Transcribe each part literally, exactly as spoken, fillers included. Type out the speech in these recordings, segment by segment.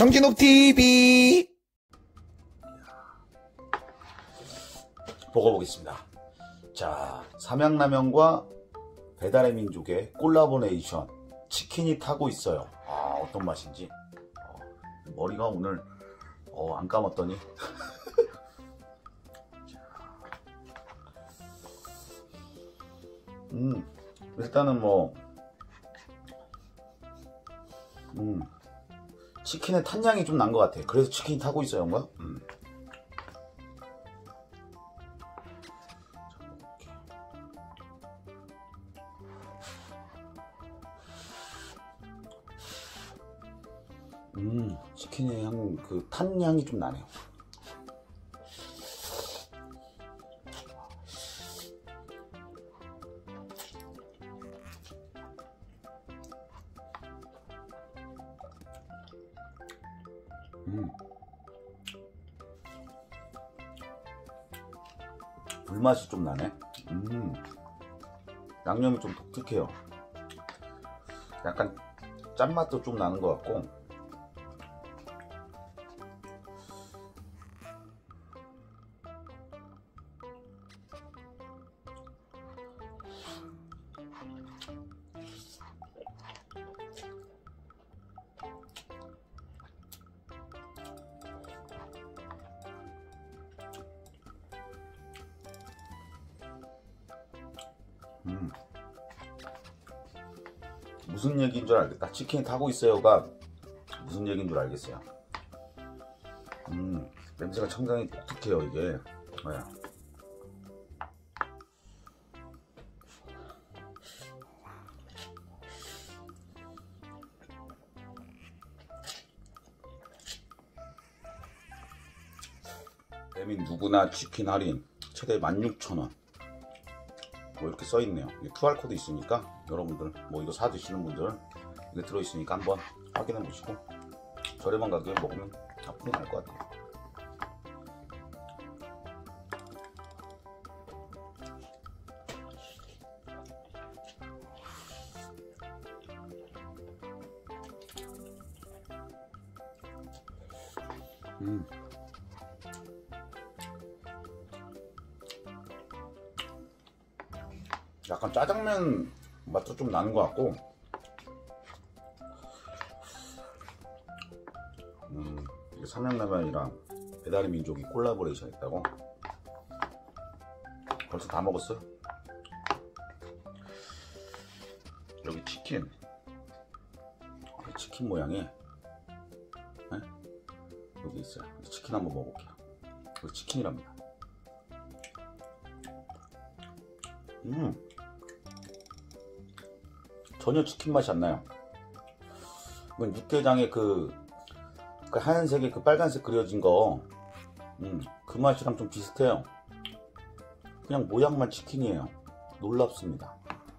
정진욱 티비 먹어보겠습니다. 자, 삼양라면과 배달의 민족의 콜라보레이션 치킨이 타고 있어요. 아, 어떤 맛인지. 어, 머리가 오늘 어, 안 감았더니 음, 일단은 뭐 음, 치킨의 탄향이 좀 난 것 같아요. 그래서 치킨이 타고 있어요, 뭔가. 음. 음, 치킨의 향, 그 탄향이 좀 나네요. 음. 불맛이 좀 나네. 음. 양념이 좀 독특해요. 약간 짠맛도 좀 나는 것 같고. 음. 무슨 얘기인 줄 알겠다. 치킨이 타고 있어요가 무슨 얘기인 줄 알겠어요. 음, 냄새가 상당히 독특해요, 이게. 네. 대민 누구나 치킨 할인 최대 만 육천 원. 뭐 이렇게 써있네요. 큐알 코드 있으니까 여러분들 뭐 이거 사 드시는 분들 이게 들어있으니까 한번 확인해 보시고 저렴한 가격에 먹으면 나쁘지 않을 것 같아요. 음. 약간 짜장면 맛도 좀 나는 것 같고, 음, 이게 삼양라면이랑 배달의 민족이 콜라보레이션 했다고? 벌써 다 먹었어요? 여기 치킨, 치킨 모양의 네? 여기 있어요. 치킨 한번 먹어볼게요. 여기 치킨이랍니다. 음, 전혀 치킨 맛이 안 나요. 이건 육개장의 그, 그 하얀색에 그 빨간색 그려진 거, 음, 그 맛이랑 좀 비슷해요. 그냥 모양만 치킨이에요. 놀랍습니다.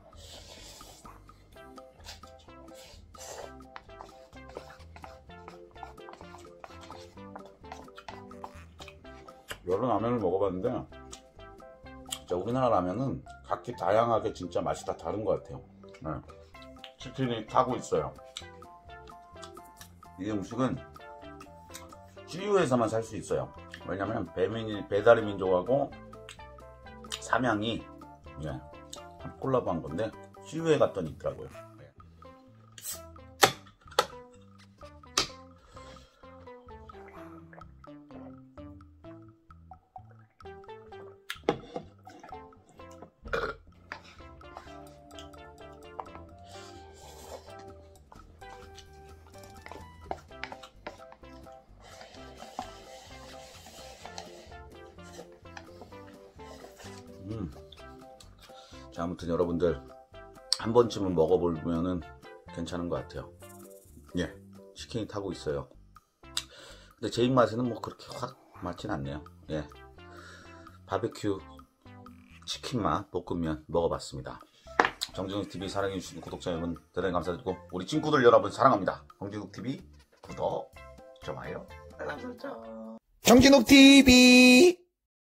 여러 라면을 먹어봤는데 진짜 우리나라 라면은 각기 다양하게 진짜 맛이 다 다른 것 같아요. 네. 치킨이 타고 있어요. 이 음식은 씨유에서만 살 수 있어요. 왜냐면 배민, 배달의 민족하고 삼양이 예, 콜라보 한 건데 씨유에 갔더니 있더라고요. 네. 음. 자, 아무튼 여러분들 한 번쯤은 먹어보면은 괜찮은 것 같아요. 예, 치킨이 타고 있어요. 근데 제 입맛에는 뭐 그렇게 확 맞진 않네요. 예, 바베큐 치킨 맛 볶음면 먹어봤습니다. 정진욱 티비 사랑해주시는 구독자 여러분 대단히 감사드리고 우리 친구들 여러분 사랑합니다. 정진욱 티비 구독, 좋아요, 알람 설정. 정진욱 티비